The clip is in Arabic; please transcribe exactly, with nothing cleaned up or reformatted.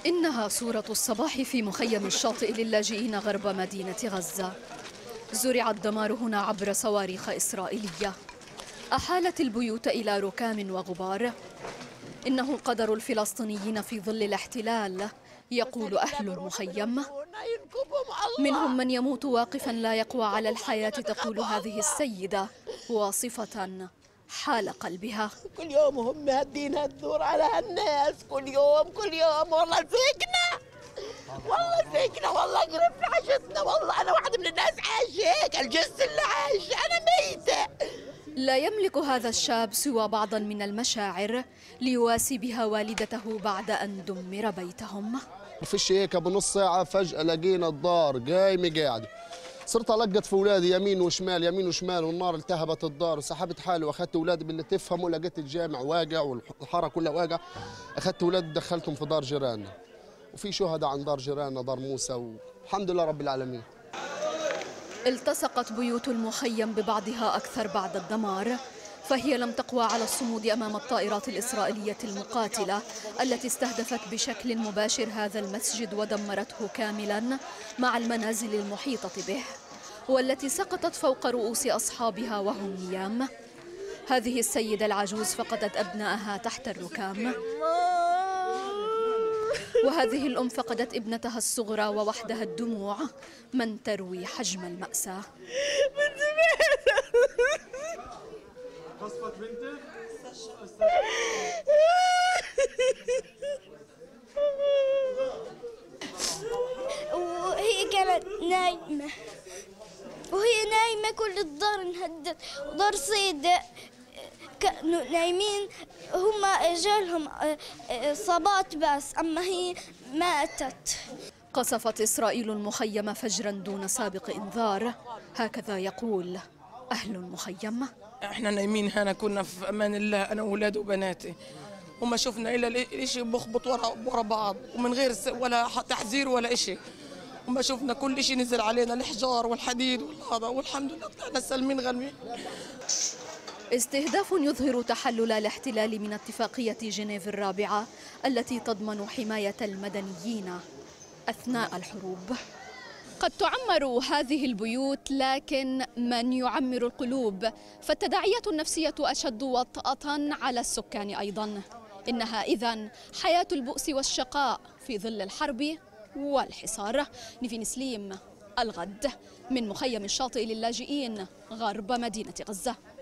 إنها صورة الصباح في مخيم الشاطئ للاجئين غرب مدينة غزة. زرع الدمار هنا عبر صواريخ إسرائيلية أحالت البيوت إلى ركام وغبار. إنه قدر الفلسطينيين في ظل الاحتلال، يقول أهل المخيم. منهم من يموت واقفا لا يقوى على الحياة، تقول هذه السيدة واصفة حال قلبها. كل يوم هم مهدين الدور على هالناس، كل يوم كل يوم والله زهقنا، والله زهقنا، والله قرفنا عشتنا، والله أنا واحدة من الناس عايشة هيك، الجثة اللي عايشة أنا ميتة. لا يملك هذا الشاب سوى بعضا من المشاعر ليواسي بها والدته بعد أن دمر بيتهم. فيش هيك بنص ساعة فجأة لقينا الدار قايمة قاعدة، صرت ألقط في أولادي يمين وشمال يمين وشمال، والنار التهبت الدار، وسحبت حالي وأخذت أولادي باللي تفهموا، لقيت الجامع واقع والحارة كلها واقع، أخذت أولادي دخلتهم في دار جيراننا، وفي شهداء عن دار جيراننا دار موسى، والحمد لله رب العالمين. التصقت بيوت المخيم ببعضها أكثر بعد الدمار، فهي لم تقوى على الصمود أمام الطائرات الإسرائيلية المقاتلة التي استهدفت بشكل مباشر هذا المسجد ودمرته كاملا مع المنازل المحيطة به، والتي سقطت فوق رؤوس أصحابها وهم نيام. هذه السيدة العجوز فقدت أبنائها تحت الركام، وهذه الأم فقدت ابنتها الصغرى ووحدها الدموع من تروي حجم المأساة. قصفت بنتك؟ وهي كانت نايمة، وهي نايمة كل الدار انهدت، ودار صيدة كانوا نايمين، هم جالهم إصابات بس، أما هي ماتت. قصفت إسرائيل المخيم فجرا دون سابق إنذار، هكذا يقول أهل المخيم. احنا نايمين هنا كنا في امان الله، انا واولادي وبناتي، وما شفنا الا الشيء بخبط ورا ورا بعض، ومن غير ولا تحذير ولا شيء، وما شفنا كل شيء نزل علينا، الحجار والحديد والهذا، والحمد لله طلعنا سالمين غانمين. استهداف يظهر تحلل الاحتلال من اتفاقية جنيف الرابعة التي تضمن حماية المدنيين أثناء الحروب. قد تعمر هذه البيوت، لكن من يعمر القلوب؟ فالتداعيات النفسية أشد وطأة على السكان أيضا. إنها إذن حياة البؤس والشقاء في ظل الحرب والحصار. نيفين سليم، الغد، من مخيم الشاطئ للاجئين غرب مدينة غزة.